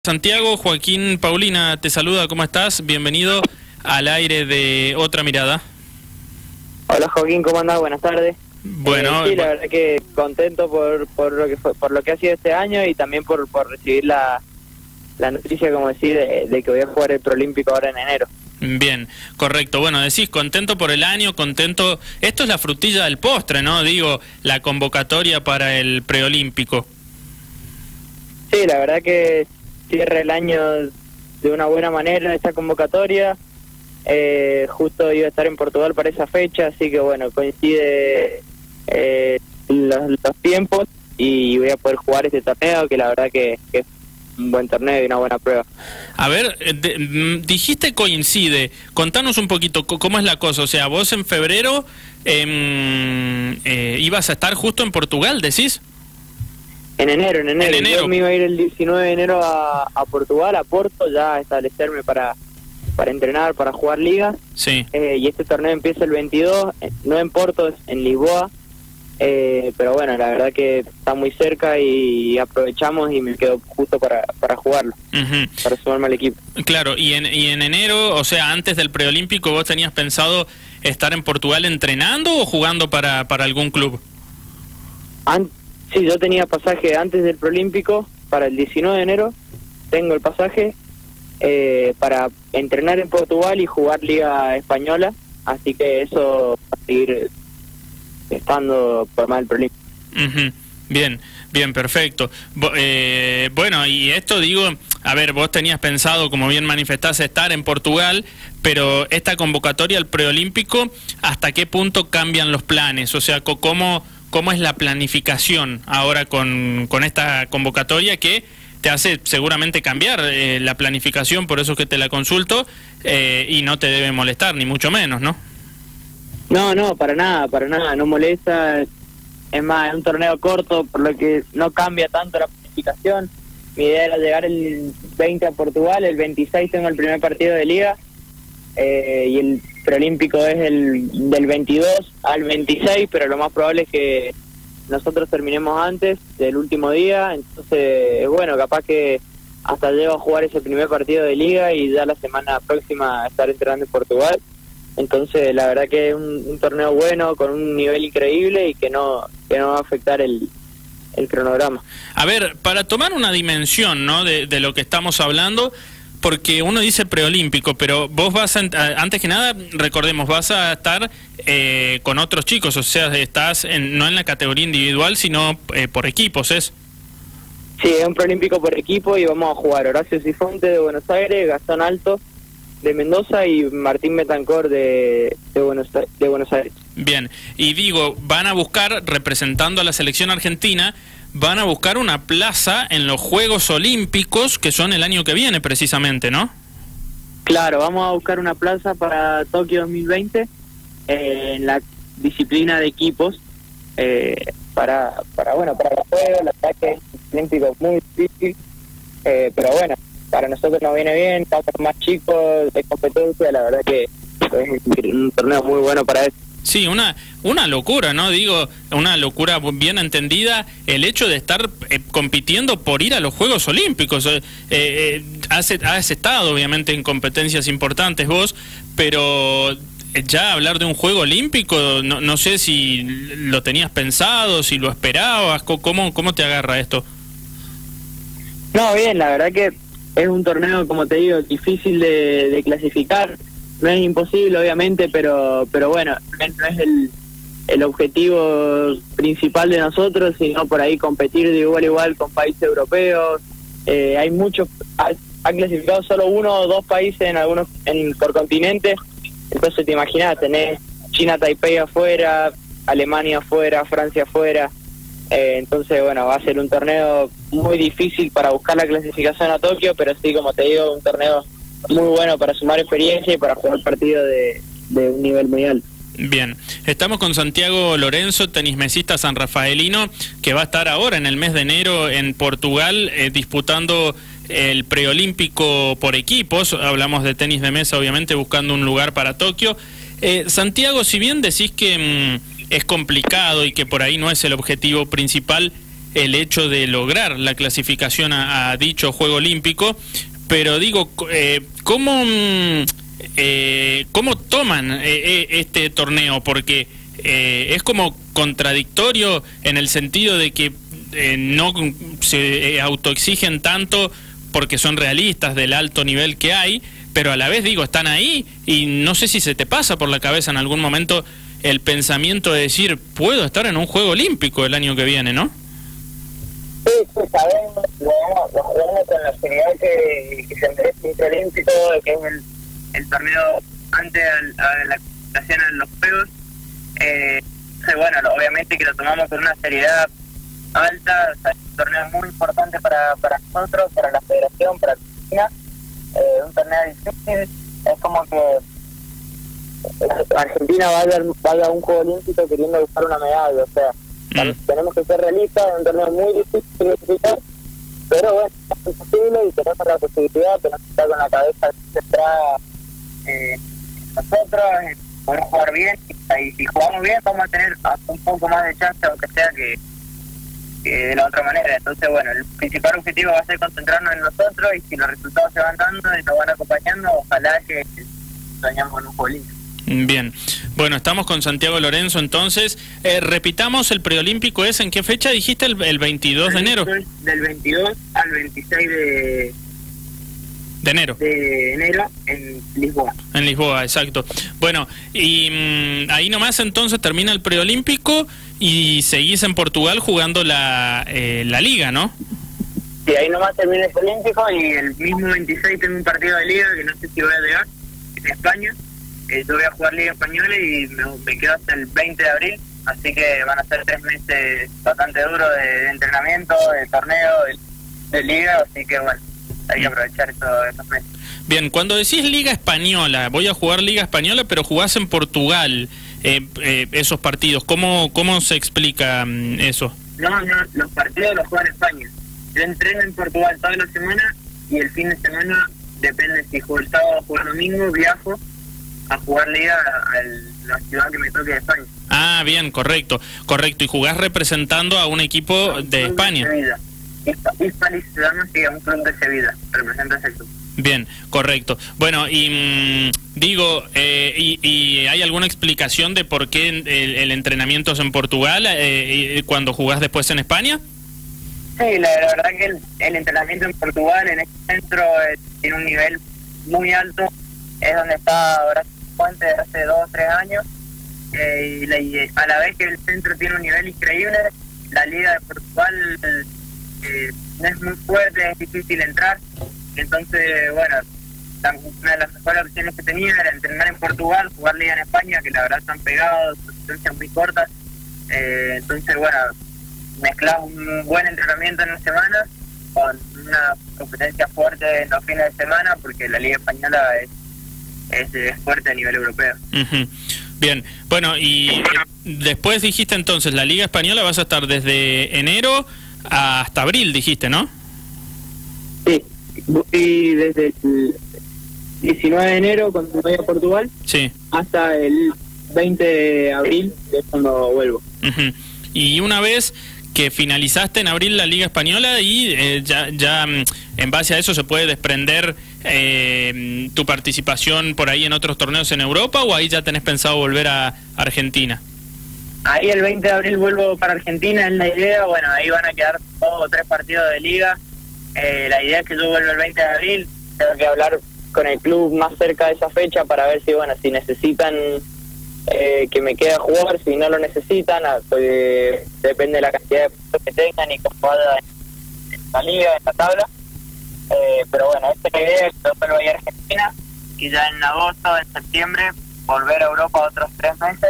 Santiago, Joaquín Paulina te saluda, ¿cómo estás? Bienvenido al aire de Otra Mirada. Hola Joaquín, ¿cómo andás? Buenas tardes. Bueno, sí, la verdad que contento por lo que ha sido este año y también por recibir la noticia, como decir, de que voy a jugar el Preolímpico ahora en enero. Bien, correcto. Bueno, decís contento por el año, contento. Esto es la frutilla del postre, ¿no? Digo, la convocatoria para el Preolímpico. Sí, la verdad que cierra el año de una buena manera esta convocatoria. Justo iba a estar en Portugal para esa fecha, así que bueno, coincide los tiempos y voy a poder jugar este torneo, que la verdad que es un buen torneo y una buena prueba. A ver, dijiste coincide, contanos un poquito cómo es la cosa, o sea, vos en febrero ibas a estar justo en Portugal, ¿decís? En enero. En enero. Yo me iba a ir el 19 de enero a Portugal, a Porto, ya a establecerme para entrenar, para jugar ligas. Sí. Y este torneo empieza el 22, no en Porto, en Lisboa. Pero bueno, la verdad que está muy cerca y aprovechamos y me quedo justo para jugarlo, para sumarme al equipo. Claro, y en enero, o sea, antes del Preolímpico, ¿vos tenías pensado estar en Portugal entrenando o jugando para algún club? Sí, yo tenía pasaje antes del Preolímpico, para el 19 de enero, tengo el pasaje para entrenar en Portugal y jugar Liga Española, así que eso va a seguir estando por más del Preolímpico. Bien, perfecto. Bueno, y esto digo, a ver, vos tenías pensado, como bien manifestás, estar en Portugal, pero esta convocatoria al Preolímpico, ¿hasta qué punto cambian los planes? O sea, ¿cómo es la planificación ahora con esta convocatoria que te hace seguramente cambiar la planificación, por eso es que te la consulto, y no te debe molestar, ni mucho menos, ¿no? No, para nada, no molesta. Es más, es un torneo corto, por lo que no cambia tanto la planificación. Mi idea era llegar el 20 a Portugal, el 26 tengo el primer partido de liga, y el Preolímpico es del 22 al 26, pero lo más probable es que nosotros terminemos antes del último día, entonces, bueno, capaz que hasta llego a jugar ese primer partido de liga y ya la semana próxima estar entrenando en Portugal. Entonces, la verdad que es un torneo bueno, con un nivel increíble y que no va a afectar el cronograma. A ver, para tomar una dimensión, ¿no?, de lo que estamos hablando, porque uno dice Preolímpico, pero vos vas antes que nada, recordemos, vas a estar con otros chicos, o sea, estás no en la categoría individual, sino por equipos, ¿es? Sí, es un Preolímpico por equipo y vamos a jugar Horacio Sifonte de Buenos Aires, Gastón Alto de Mendoza y Martín Betancor de Buenos Aires. Bien, y digo, van a buscar, representando a la selección argentina, van a buscar una plaza en los Juegos Olímpicos, que son el año que viene precisamente, ¿no? Claro, vamos a buscar una plaza para Tokio 2020 en la disciplina de equipos, para los Juegos. La verdad que es un olímpico muy difícil, pero bueno, para nosotros nos viene bien, estamos más chicos de competencia, la verdad que es un torneo muy bueno para eso. Sí, una locura, ¿no? Digo, una locura bien entendida el hecho de estar compitiendo por ir a los Juegos Olímpicos. Has estado, obviamente, en competencias importantes vos, pero ya hablar de un Juego Olímpico, no sé si lo tenías pensado, si lo esperabas, ¿cómo te agarra esto? No, bien, la verdad que es un torneo, como te digo, difícil de clasificar. No es imposible, obviamente, pero bueno, no es el objetivo principal de nosotros, sino por ahí competir de igual a igual con países europeos. Hay muchos, han clasificado solo 1 o 2 países por continente, entonces te imaginas, tenés China, Taipei afuera, Alemania afuera, Francia afuera. Entonces, bueno, va a ser un torneo muy difícil para buscar la clasificación a Tokio, pero sí, como te digo, un torneo muy bueno para sumar experiencia y para jugar partidos de un nivel muy alto. Bien, estamos con Santiago Lorenzo, tenismesista sanrafaelino, que va a estar ahora en el mes de enero en Portugal disputando el Preolímpico por equipos. Hablamos de tenis de mesa, obviamente, buscando un lugar para Tokio. Santiago, si bien decís que es complicado y que por ahí no es el objetivo principal, el hecho de lograr la clasificación a dicho Juego Olímpico, pero digo, ¿cómo toman este torneo? Porque es como contradictorio en el sentido de que no se autoexigen tanto porque son realistas del alto nivel que hay, pero a la vez digo, están ahí y no sé si se te pasa por la cabeza en algún momento el pensamiento de decir, puedo estar en un Juego Olímpico el año que viene, ¿no? Sí, sabemos, lo jugamos con la seriedad que se merece un olímpico, que es el torneo antes a la clasificación en los Juegos. Bueno, obviamente que lo tomamos con una seriedad alta, o sea, es un torneo muy importante para nosotros, para la federación, para Argentina, un torneo difícil, es como que Argentina vaya a un Juego Olímpico queriendo buscar una medalla, o sea, tenemos que ser realistas, es un torneo muy difícil de clasificar, pero bueno, es posible y tenemos la posibilidad, tenemos que estar con la cabeza centrada nosotros, podemos jugar bien, y si jugamos bien vamos a tener un poco más de chance, aunque sea que de la otra manera. Entonces, bueno, el principal objetivo va a ser concentrarnos en nosotros, y si los resultados se van dando y nos van acompañando, ojalá que soñamos con un Juego Olímpico. Bien, bueno, estamos con Santiago Lorenzo entonces. Repitamos, el preolímpico es, ¿en qué fecha dijiste? El 22 de enero. Del 22 al 26 de enero. De enero en Lisboa. En Lisboa, exacto. Bueno, y ahí nomás entonces termina el preolímpico y seguís en Portugal jugando la liga, ¿no? Sí, ahí nomás termina el preolímpico y el mismo 26 tengo un partido de liga que no sé si voy a llegar, en España. Yo voy a jugar Liga Española y me quedo hasta el 20 de abril, así que van a ser 3 meses bastante duros de entrenamiento, de torneo, de liga, así que bueno, hay que aprovechar esos meses. Bien, cuando decís Liga Española, voy a jugar Liga Española, pero jugás en Portugal, esos partidos, ¿cómo se explica eso? No, los partidos los juego en España. Yo entreno en Portugal toda la semana y el fin de semana, depende si juego el sábado o juego el domingo, viajo a jugar liga a la ciudad que me toque de España. Ah, bien, correcto. Y jugás representando a un equipo de España. Hispalis se llama, sí, a un club de Sevilla, representa ese club. Bien, correcto. Bueno, y digo, ¿y hay alguna explicación de por qué el entrenamiento es en Portugal cuando jugás después en España? Sí, la verdad que el entrenamiento en Portugal, en este centro, tiene un nivel muy alto. Es donde está ahora Fuente desde hace 2 o 3 años, y a la vez que el centro tiene un nivel increíble, la Liga de Portugal no es muy fuerte, es difícil entrar. Entonces, bueno, una de las mejores opciones que tenía era entrenar en Portugal, jugar Liga en España, que la verdad están pegados, distancias muy cortas. Entonces, bueno, mezclas un buen entrenamiento en una semana con una competencia fuerte en los fines de semana, porque la Liga Española es fuerte a nivel europeo. Bien, bueno, y después dijiste entonces, la Liga Española vas a estar desde enero hasta abril, dijiste, ¿no? Sí, y desde el 19 de enero, cuando voy a Portugal, sí, hasta el 20 de abril, que es cuando vuelvo. Y una vez que finalizaste en abril la Liga Española y ya en base a eso se puede desprender tu participación por ahí en otros torneos en Europa, ¿o ahí ya tenés pensado volver a Argentina? Ahí el 20 de abril vuelvo para Argentina, es la idea. Bueno, ahí van a quedar 2 o 3 partidos de liga. La idea es que yo vuelva el 20 de abril. Tengo que hablar con el club más cerca de esa fecha para ver si necesitan que me quede a jugar, si no lo necesitan, pues, depende de la cantidad de puntos que tengan y cómo vaya en la liga, en la tabla. Pero bueno, esta es la idea, que yo vuelvo a ir a Argentina y ya en agosto, en septiembre, volver a Europa otros 3 meses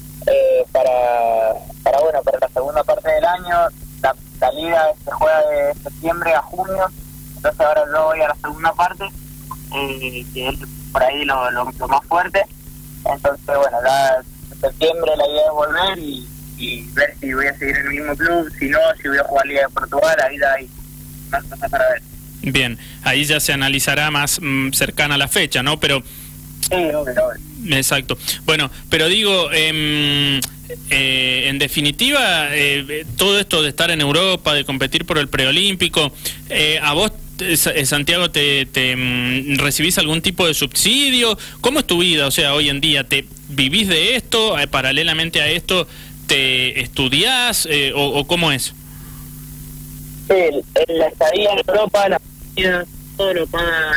para la segunda parte del año. La liga se juega de septiembre a junio, entonces ahora yo voy a la segunda parte, que es por ahí lo más fuerte. Entonces, bueno, en septiembre la idea es volver y ver si voy a seguir en el mismo club, si no, si voy a jugar Liga de Portugal, ahí ya hay más cosas para ver. Bien, ahí ya se analizará más cercana a la fecha, ¿no? Pero... Sí, obvio. Exacto. Bueno, pero digo, En definitiva, todo esto de estar en Europa, de competir por el preolímpico, ¿a vos, Santiago, te recibís algún tipo de subsidio? ¿Cómo es tu vida? O sea, hoy en día, ¿te vivís de esto? Paralelamente a esto, ¿te estudiás? ¿O cómo es? Sí, la estadía en Europa, la comida, todo lo paga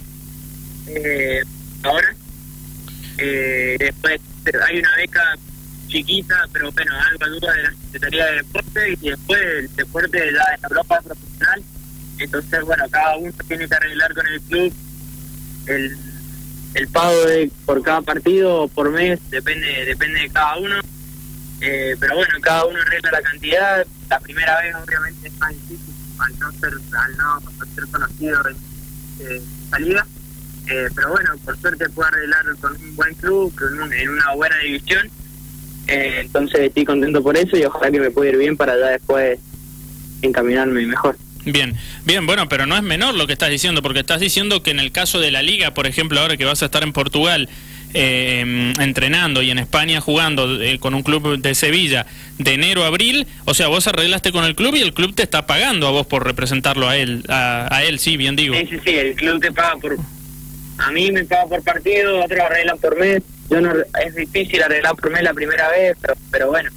ahora. Después hay una beca chiquita, pero bueno, algo ayuda de la Secretaría de Deporte, y después el deporte ya en Europa es profesional. Entonces, bueno, cada uno tiene que arreglar con el club el pago por cada partido o por mes, depende de cada uno. Pero bueno, cada uno arregla la cantidad. La primera vez obviamente es más difícil al no ser conocido en esa liga. Pero bueno, por suerte puedo arreglar con un buen club, en una buena división. Entonces estoy contento por eso y ojalá que me pueda ir bien para ya después encaminarme mejor. Bien, bueno, pero no es menor lo que estás diciendo, porque estás diciendo que en el caso de la Liga, por ejemplo, ahora que vas a estar en Portugal entrenando y en España jugando con un club de Sevilla de enero a abril, o sea, vos arreglaste con el club y el club te está pagando a vos por representarlo a él, sí, bien digo. Sí, el club te paga a mí me paga por partido, otros arreglan por mes. Es difícil arreglar por mes la primera vez, pero bueno,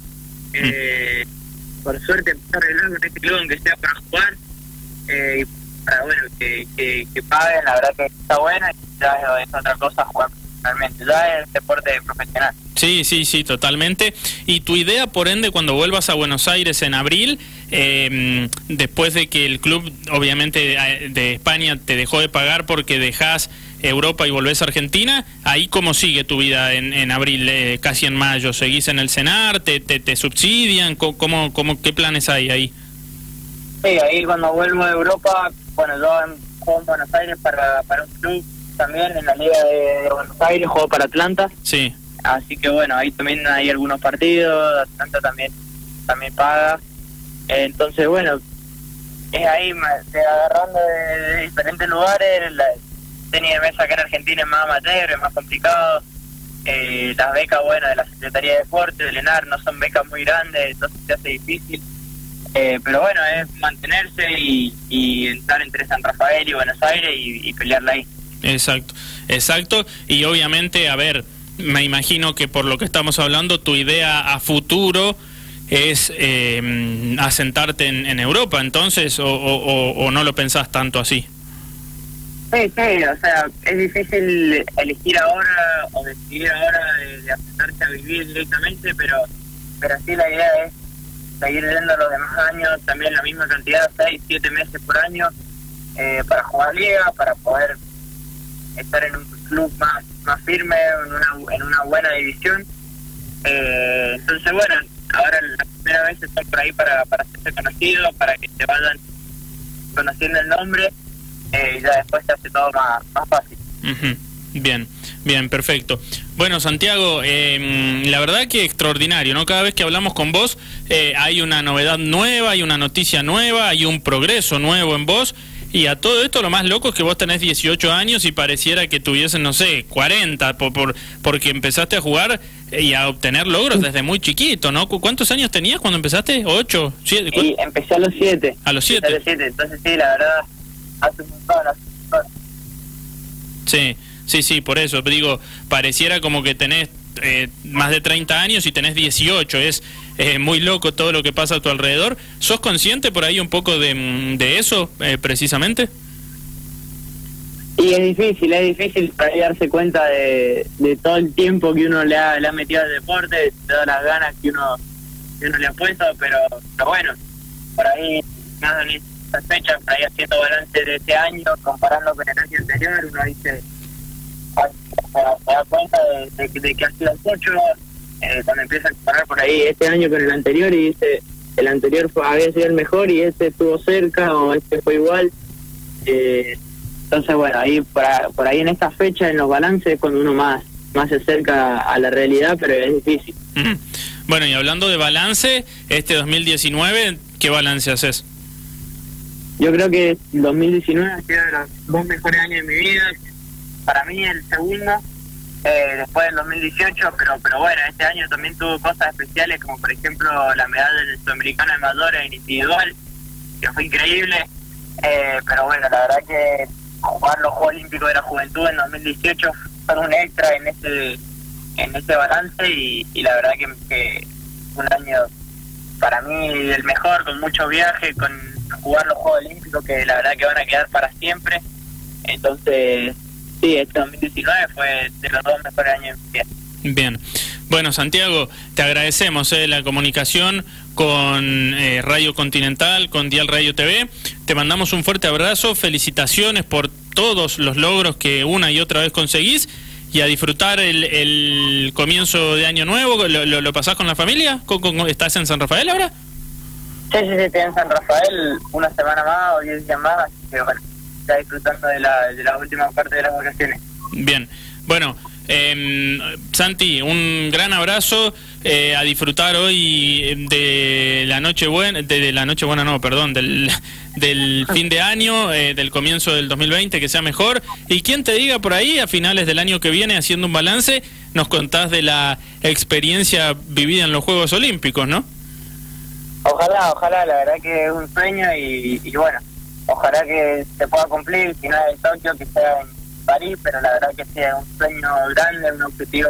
por suerte empecé a arreglar con este club, aunque sea para jugar, y para, bueno, que paguen, la verdad que está buena, y ya es otra cosa jugar profesionalmente, ya es deporte profesional. Sí, totalmente. Y tu idea, por ende, cuando vuelvas a Buenos Aires en abril, después de que el club, obviamente, de España te dejó de pagar porque dejás Europa y volvés a Argentina, ¿ahí cómo sigue tu vida en abril, casi en mayo? ¿Seguís en el CENAR? ¿Te subsidian? ¿Qué planes hay ahí? Sí, ahí cuando vuelvo de Europa, bueno, yo juego en Buenos Aires para un club también, en la Liga de Buenos Aires, juego para Atlanta. Sí. Así que bueno, ahí también hay algunos partidos, Atlanta también paga. Entonces bueno, es ahí agarrando de diferentes lugares. Tenis de mesa acá en Argentina es más amateur, es más complicado. Las becas, bueno, de la Secretaría de Deporte, del ENAR, no son becas muy grandes, entonces se hace difícil. Pero bueno, es mantenerse y estar entre San Rafael y Buenos Aires y pelearla ahí. Exacto. Y obviamente, a ver, me imagino que por lo que estamos hablando, tu idea a futuro es asentarte en Europa, entonces, o no lo pensás tanto así. Sí, o sea, es difícil elegir ahora o decidir ahora de asentarse a vivir directamente, pero sí la idea es seguir viendo los demás años, también la misma cantidad, 6-7 meses por año, para jugar liga, para poder estar en un club más firme, en una buena división. Entonces bueno, ahora la primera vez estoy por ahí para hacerse conocido, para que se vayan conociendo el nombre, y ya después se hace todo más fácil. Bien, perfecto. Bueno, Santiago, la verdad que extraordinario, ¿no? Cada vez que hablamos con vos hay una novedad nueva, hay una noticia nueva, hay un progreso nuevo en vos. Y a todo esto lo más loco es que vos tenés 18 años y pareciera que tuviesen, no sé, 40, porque empezaste a jugar y a obtener logros desde muy chiquito, ¿no? ¿Cuántos años tenías cuando empezaste? ¿8? ¿7? Sí, empecé a los 7. ¿A los 7? Entonces sí, la verdad, hace un montón. Sí, por eso, digo, pareciera como que tenés más de 30 años y tenés 18, es muy loco todo lo que pasa a tu alrededor. ¿Sos consciente por ahí un poco de eso, precisamente? Y es difícil para ahí darse cuenta de todo el tiempo que uno le ha metido al deporte, de todas las ganas que uno le ha puesto, pero bueno, por ahí, nada, en estas fechas, por ahí haciendo balance de este año, comparando con el año anterior, uno dice, se da cuenta de que ha sido mucho, cuando empieza a comparar por ahí este año con el anterior y dice, el anterior había sido el mejor y este estuvo cerca o este fue igual. Entonces bueno, ahí por ahí en esta fecha, en los balances, es cuando uno más se acerca a la realidad, pero es difícil. Bueno, y hablando de balance, este 2019, ¿qué balance haces? Yo creo que el 2019 ha sido de los 2 mejores años de mi vida. Para mí el segundo, después del 2018, pero bueno, este año también tuvo cosas especiales, como por ejemplo la medalla del Sudamericano de mayores individual, que fue increíble. Pero bueno, la verdad que jugar los Juegos Olímpicos de la Juventud en 2018 fue un extra en ese balance, y la verdad que un año para mí el mejor, con mucho viaje, con jugar los Juegos Olímpicos que la verdad que van a quedar para siempre. Entonces sí, este 2019 fue de los 2 mejores años de mi vida. Bien. Bueno, Santiago, te agradecemos la comunicación con Radio Continental, con Dial Radio TV. Te mandamos un fuerte abrazo, felicitaciones por todos los logros que una y otra vez conseguís, y a disfrutar el comienzo de año nuevo. ¿Lo pasás con la familia? ¿Estás en San Rafael ahora? Sí, estoy en San Rafael una semana más o 10 días más, así que bueno, está disfrutando de la última parte de las vacaciones. Bien, bueno, Santi, un gran abrazo, a disfrutar hoy de la Nochebuena, del fin de año, del comienzo del 2020, que sea mejor. Y quien te diga por ahí, a finales del año que viene, haciendo un balance, nos contás de la experiencia vivida en los Juegos Olímpicos, ¿no? Ojalá, la verdad que es un sueño, y bueno, ojalá que se pueda cumplir, si no es en Tokio, que sea en París, pero la verdad que sí, es un sueño grande, un objetivo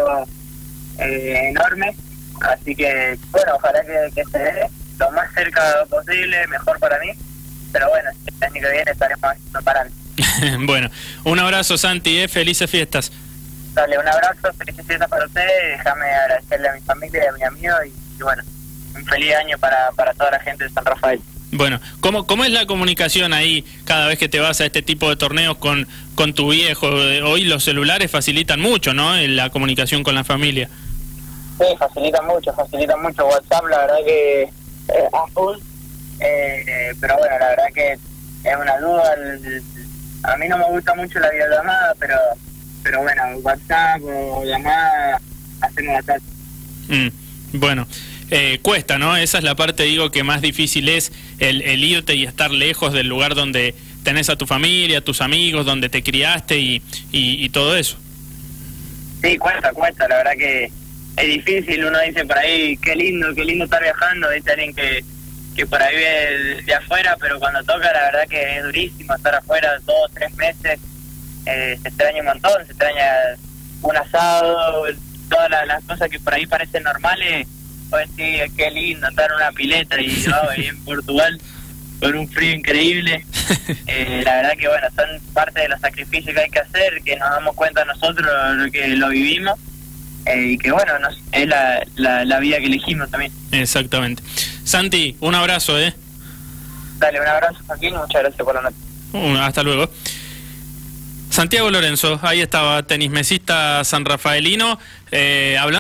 enorme, así que bueno, ojalá que se dé lo más cerca posible, mejor para mí, pero bueno, el año que viene estaremos preparando. Bueno, un abrazo, Santi, felices fiestas. Dale, un abrazo, felices fiestas para ustedes, déjame agradecerle a mi familia y a mi amigo, y bueno, un feliz año para toda la gente de San Rafael. Bueno, ¿cómo es la comunicación ahí cada vez que te vas a este tipo de torneos con tu viejo? Hoy los celulares facilitan mucho, ¿no?, en la comunicación con la familia. Sí, facilitan mucho. WhatsApp, la verdad que a full, pero bueno, la verdad que es una duda. A mí no me gusta mucho la videollamada, pero bueno, WhatsApp o llamada, hacemos WhatsApp. Bueno. Cuesta, ¿no? Esa es la parte, digo, que más difícil es el irte y estar lejos del lugar donde tenés a tu familia, a tus amigos, donde te criaste y todo eso. Sí, cuesta, la verdad que es difícil. Uno dice por ahí, qué lindo estar viajando, dice alguien que por ahí ve de afuera, pero cuando toca, la verdad que es durísimo estar afuera 2 o 3 meses. Se extraña un montón, se extraña un asado, todas las cosas que por ahí parecen normales. Pues sí, qué lindo estar en una pileta y en Portugal con un frío increíble. La verdad que bueno, son parte de los sacrificios que hay que hacer, que nos damos cuenta nosotros lo que lo vivimos, y que bueno, es la vida que elegimos también. Exactamente. Santi, un abrazo, Dale, un abrazo, Joaquín, muchas gracias por la nota. Hasta luego. Santiago Lorenzo, ahí estaba, tenismesista sanrafaelino, hablando